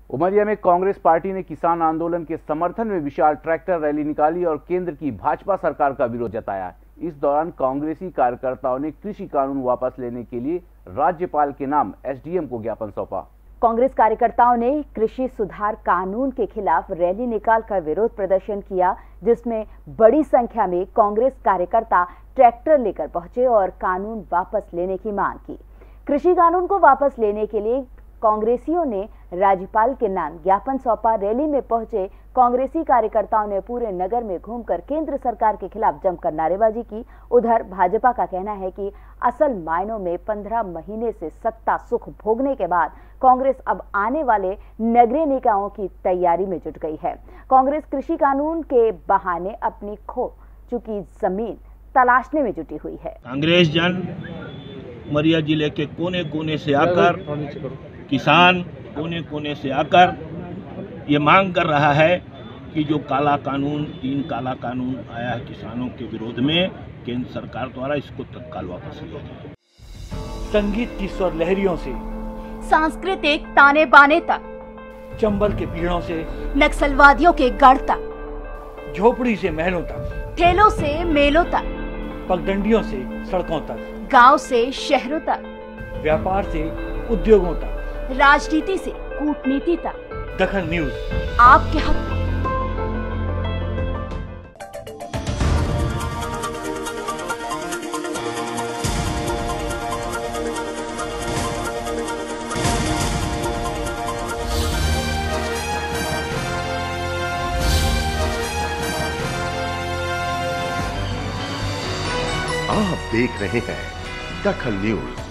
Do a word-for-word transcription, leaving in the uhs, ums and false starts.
उमरिया में कांग्रेस पार्टी ने किसान आंदोलन के समर्थन में विशाल ट्रैक्टर रैली निकाली और केंद्र की भाजपा सरकार का विरोध जताया। इस दौरान कांग्रेसी कार्यकर्ताओं ने कृषि कानून वापस लेने के लिए राज्यपाल के नाम एसडीएम को ज्ञापन सौंपा। कांग्रेस कार्यकर्ताओं ने कृषि सुधार कानून के खिलाफ रैली निकालकर विरोध प्रदर्शन किया, जिसमें बड़ी संख्या में कांग्रेस कार्यकर्ता ट्रैक्टर लेकर पहुंचे और कानून वापस लेने की मांग की। कृषि कानून को वापस लेने के लिए कांग्रेसियों ने राज्यपाल के नाम ज्ञापन सौंपा। रैली में पहुंचे कांग्रेसी कार्यकर्ताओं ने पूरे नगर में घूमकर केंद्र सरकार के खिलाफ जमकर नारेबाजी की। उधर भाजपा का कहना है कि असल मायनों में पंद्रह महीने से सत्ता सुख भोगने के बाद कांग्रेस अब आने वाले नगरीय निकायों की तैयारी में जुट गई है। कांग्रेस कृषि कानून के बहाने अपनी खो चुकी जमीन तलाशने में जुटी हुई है। कांग्रेस जन उमरिया जिले के कोने कोने से आकर, किसान कोने कोने से आकर ये मांग कर रहा है कि जो काला कानून, तीन काला कानून आया है किसानों के विरोध में, केंद्र सरकार द्वारा इसको तत्काल वापस लिया जाए। संगीत की स्वर लहरियों से सांस्कृतिक ताने बाने तक, चंबल के पीड़ों से नक्सलवादियों के गढ़ तक, झोपड़ी से महलों तक, ठेलों से मेलों तक, पगडंडियों से सड़कों तक, गांव से शहरों तक, व्यापार से उद्योगों तक, राजनीति से कूटनीति तक, दखल न्यूज आपके हक में। आप देख रहे हैं दखल न्यूज।